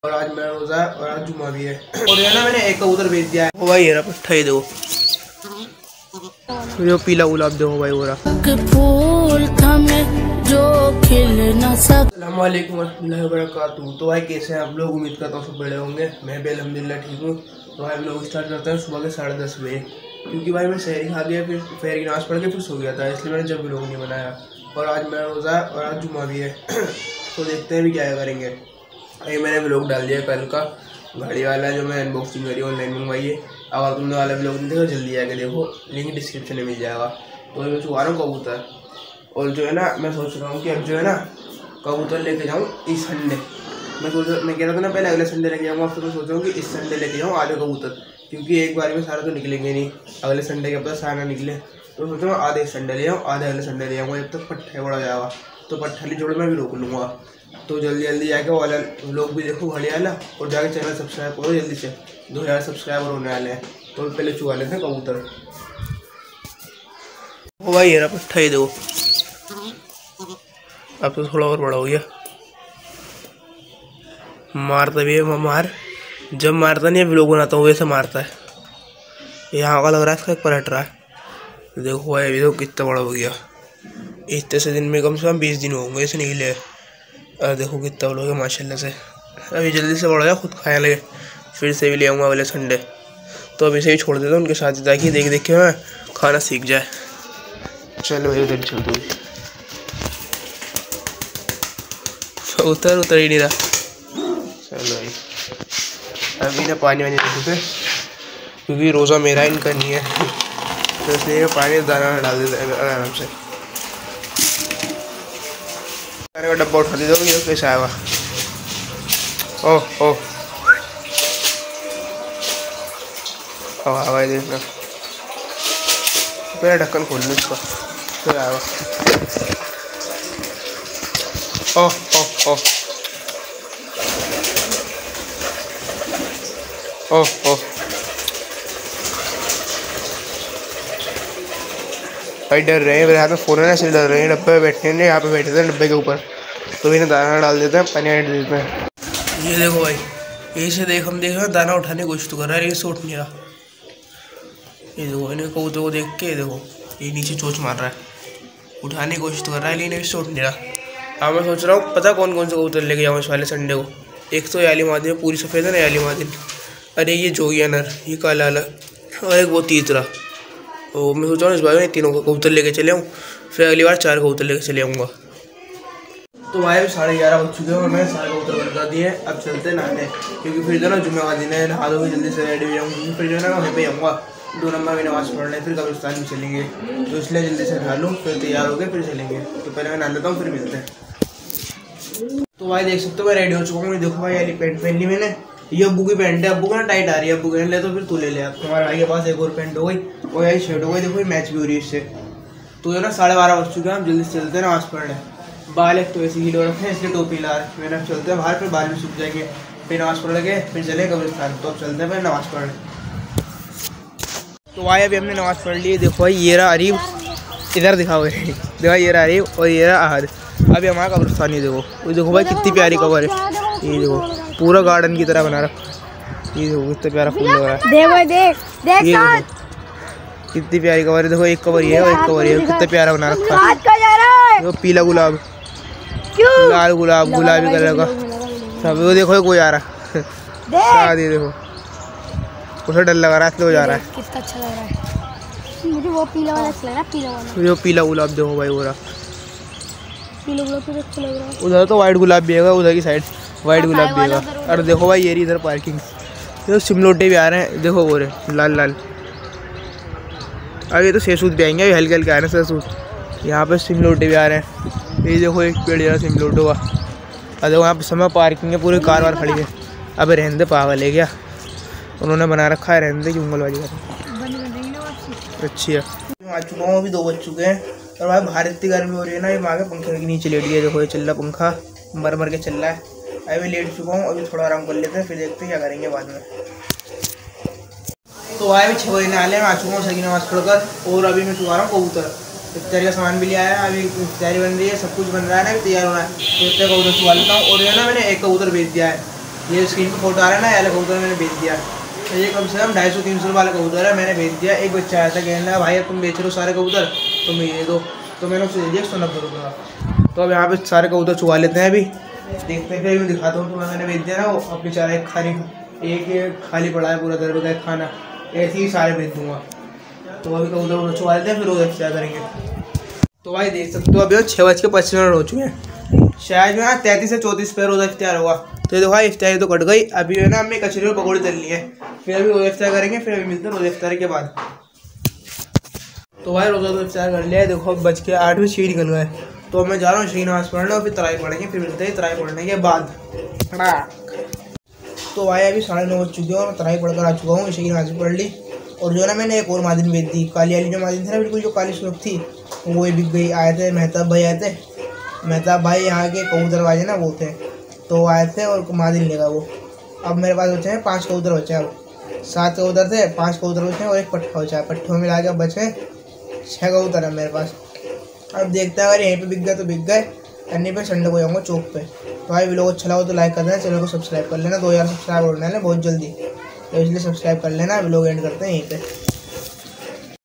और आज मेरा रोजा है और आज जुम्मा भी है। और ये ना मैंने एक कबूतर बेच दिया है। ओ भाई ये रहा पट्ठा, ही दो जो पीला गुलाब देखो भाई वो रहा। अस्सलाम वालेकुम रहमतुल्लाहि व बरकातुहू। तो भाई कैसे हैं आप लोग? उम्मीद करता हूँ सब बड़े होंगे। मैं भी अल्हम्दुलिल्लाह ठीक हूँ। तो भाई हम लोग स्टार्ट करते हैं सुबह के 10:30 बजे, क्योंकि भाई मैं सहरी खा गया, फिर फहर की नमाज़ पढ़ के फिर सो गया था, इसलिए मैंने जब भी लोग नहीं बनाया। और आज मेरा रोज़ा है और आज जुम्मा भी है। तो देखते हैं भी क्या करेंगे। ये मैंने व्लॉग डाल दिया कल का, गाड़ी वाला जो मैं अनबॉक्सिंग करी ऑनलाइन मंगवाई है। अगर तुमने वाला व्लॉग नहीं देखा जल्दी आके देखो, लिंक डिस्क्रिप्शन में मिल जाएगा। तो मैं चुका रहा हूँ कबूतर, और जो है ना मैं सोच रहा हूँ कि अब जो है ना कबूतर लेके जाऊँ इस संडे। मैं कह रहा था ना पहले अगले संडे लेके जाऊँगा, फिर मैं सोच रहा हूँ कि इस संडे लेके जाऊँ आधे कबूतर, क्योंकि एक बार में सारा तो निकलेंगे नहीं, अगले संडे के बाद सारा निकले। तो सोच रहा हूँ आधे संडे ले जाऊँ, आधे अगले संडे ले जाऊँगा, जब तक पट्ठे बड़ा जाएगा। तो पट्ठा जोड़ मैं भी रोक लूँगा। तो जल्दी जल्दी जाके वाला लोग भी देखो घड़ी वाला, और जाके चैनल सब्सक्राइब करो जल्दी से, 2000 सब्सक्राइबर होने वाले हैं। तो पहले चुका लेते हैं कबूतर। ओ भाई ये रहा पट्ठा, ही दो अब तो थोड़ा और बड़ा हो गया। मारता भी है मार, जब मारता नहीं है व्लॉग बनाता हूँ वैसे मारता है। यहाँ का लग रहा है इसका एक पर हट रहा है। देखो भाई अभी तो कितना बड़ा हो गया। इतने से दिन में कम से कम 20 दिन होंगे इसे निकले। और देखो कितना बड़ा हो गया माशाल्लाह से। अभी जल्दी से बड़ा हो गया, खुद खाने लगे। फिर से भी ले आऊँगा अगले संडे। तो अभी से ही छोड़ देता हूँ उनके साथ, ताकि देख देख के मैं खाना सीख जाए। चलो भाई उधर चलते हुए, उतर ही नहीं रहा। चलो भाई अभी ना पानी वानी देते, क्योंकि रोज़ा मेरा इनका नहीं है, तो इसलिए पानी दाना डाल देते हैं आराम से। खाने का डब्बा उठा दे दो, ये कैसे आएगा। ओह ओह भाई देखना, पहले ढक्कन खोल लो इसका, फिर आएगा। ओह ओह ओह ओह ओह भाई डर रहे हैं, मेरे हाथ में फ़ोन है ना, इसलिए डर रहे हैं। डब्बे पे बैठे हैं, यहाँ पे बैठे थे डब्बे के ऊपर, तो इन्हें दाना डाल देते हैं, पानी डाल देते हैं। ये देखो भाई, यही से हम देख रहे हैं दाना उठाने की कोशिश तो कर रहा है, ये से उठ नहीं रहा। ये देखो इन्हें कबूतर को देख के देखो, ये नीचे चोंच मार रहा है, उठाने की कोशिश तो कर रहा है, लेकिन इससे उठ नहीं रहा। अब मैं सोच रहा हूँ पता कौन कौन से कबूतर लेके जाऊँ इस वाले संडे को। एक तो याली मादिन पूरी सफ़ेद है ना, याली मादिन, अरे ये जोगिया नर, ये काला वाला, और एक वो तीसरा। तो मैं सोच रहा हूँ इस बार में तीनों को कबूतर लेके चले आऊँ, फिर अगली बार 4 कबूतर लेके चले आऊँगा। तो भाई 11:30 बज चुके हैं और मैंने सारे कबूतर बंद कर दिए। अब चलते हैं नहाने, क्योंकि फिर जो ना जुम्मे का दिन है, नहा दोगे जल्दी से रेडी हो जाऊँगी, फिर जो है ना वहीं पे आऊँगा 2 नंबर में नमाज़ पढ़ने, फिर कब्रिस्तान में चलेंगे। तो इसलिए जल्दी से नहा लूँ, फिर तैयार हो गए फिर चलेंगे। तो पहले मैं नहा लेता हूँ, फिर मिलते हैं। तो भाई देख सकते हो मैं रेडी हो चुका हूँ। देखो भाई वाली पैंट पहन ली मैंने, ये अब्बू की पैंट है, अब्बू का ना टाइट आ रही है, अब्बू कहने ले तो फिर तू ले ले। अब तुम्हारे भाई के पास एक और पैंट हो गई, और यही शर्ट हो गई, देखो मैच भी हो रही है इससे। तो जो ना 12:30 बज चुके हैं, हम जल्दी से चलते हैं नमाज़ पढ़ने। बाल एक तो ऐसे ही लो रखे हैं, इसलिए टोपी ला रहे मैंने। अब चलते हैं बाहर, फिर बाल भी सूख जाएंगे, फिर नमाज़ पढ़ लगे, फिर चले कब्रिस्तान। तो अब चलते हैं फिर नमाज़ पढ़ने। तो भाई अभी हमने नमाज़ पढ़ ली। देखो भाई ये रहा अरीब, इधर दिखाओ, देखो ये रहा अरीब और ये रहा अहद। अभी हमारा कब्रिस्तान ही देखो भाई कितनी प्यारी कबर है। ये देखो पूरा गार्डन की तरह बना रखा, ये देखो कितना प्यारा फूल लग रहा है। देख ये देखो कितनी प्यारी कबर है। देखो एक कबर ये है और एक कबर ये, कितना प्यारा बना रखा है। देखो पीला गुलाब, लाल गुलाब, गुलाबी कलर का सब। वो देखो कोई आ रहा शादी, देखो उसे डर लगा रहा है इसलिए वो जा रहा है। कितना अच्छा लग रहा है मुझे, वो पीला वाला अच्छा लग रहा है, पीला वाला, वो पीला गुलाब देखो भाई, वो रहा पीला गुलाब अच्छा लग रहा है। उधर तो वाइट गुलाब भी है, उधर की साइड वाइट गुलाब भी है। और देखो भाई ये इधर पार्किंग, देखो सिमलोटे भी आ रहे हैं, देखो वो रहे लाल लाल। अब ये तो सेसूद भी आएंगे, हल्के हल्के आ रहे हैं सेसूद। यहाँ पे सिमलोटे भी आ रहे हैं। ये देखो एक पेड़ जरा सिमलोटो का, और देखो यहाँ पे समय पार्किंग है, पूरी कार वार खड़ी है। अब रहने दे, पागल है क्या, उन्होंने बना रखा है, रहने दे जंगल वाली का। अच्छी है। आ चुका हूँ, अभी 2 बज चुके हैं, और भाई बाहर इतनी गर्मी हो रही है ना, ये आगे पंखे के नीचे लेट गया। देखो ये चल रहा पंखा, मर के चल रहा है। अभी लेट चुका हूँ, अभी थोड़ा आराम कर लेते हैं, फिर देखते हैं क्या करेंगे बाद में। तो भाई अभी 6 बजे नहाले, मैं आ चुका हूँ सही नमाज़ पढ़कर, और अभी मैं चुका रहा हूँ कबूतर। इफ्तारी का सामान भी लिया है, अभी इफ्तारी बन रही है, सब कुछ बन रहा है ना, अभी तैयार होना है। तो इतने कबूतर चुका लेता हूँ। और ये ना मैंने एक कबूतर बेच दिया है, ये स्क्रीन पर फोटो आ रहा है ना, ये कबूतर मैंने बेच दिया। ये कम से कम 250-300 वाला कबूतर है, मैंने बेच दिया। एक बच्चा आया था कहने लगा भाई अब तुम बेच रहे हो सारे कबूतर, तुम ये दो, तो मैंने उसे दे दिया 190 रुपये का। तो अब यहाँ पे सारे कबूतर चुगा लेते हैं, अभी देखते हैं। फिर मैं दिखाता हूँ तुम्हें, मैंने बेच दिया ना वो, अब बेचारा एक खाली पड़ा है पूरा दरबे का खाना, ऐसे ही सारे बेच दूँगा। तो अभी कबूतर चुगा लेते हैं, फिर रोज़ क्या करेंगे। तो भाई देख सकते हो अभी 6:25 हो चुके हैं, शायद में 33 से 34 पे रोज़ा इफ्तार हुआ। तो देखो भाई इफ्तारी तो कट गई। अभी है ना हमने कचरे और पकौड़े तल लिए, फिर अभी रोज़ा इफ्तार करेंगे, फिर अभी मिलते हैं रोज़ा इफ्तार के बाद। तो भाई रोज़ा तो इफ्तार कर लिया है, देखो बज के 8 बजे 6 निकल गए। तो मैं जा रहा हूँ शहीद नमाज़ पढ़ने और फिर तराई पढ़ेंगे, फिर मिलते हैं तराई पढ़ने के बाद। तो भाई अभी 9:30 बज चुके हैं और मैं तराई पढ़कर आ चुका हूँ, शहीद नमाज़ पढ़ ली। और जो है ना मैंने एक और मादिन बेच दी, काली वाली जो मादिन थी ना बिल्कुल, जो काली सुनख थी, वो बिक गई। आए थे मेहताब भाई, आए थे मेहताब भाई यहाँ के कबूतरबाज ना वो थे, तो आए थे और मादिन लेगा वो। अब मेरे पास बचे हैं 5 कबूतर बचे हैं, अब 7 कबूतर थे, 5 कबूतर बचे हैं और एक पट्ठा बचा है। पट्ठों में मिला के बचे 6 कबूतर है मेरे पास। अब देखते हैं, अगर यहीं पे बिक गए तो बिक गए, अन्य पे संडे को जाऊँगा चौक पे। तो भाई वीडियो अच्छा लगा तो लाइक कर देना, चैनल को सब्सक्राइब कर लेना, 2000 सब्सक्राइब होने वाले बहुत जल्दी, तो इसलिए सब्सक्राइब कर लेना। वीडियो एंड करते हैं यहीं पे।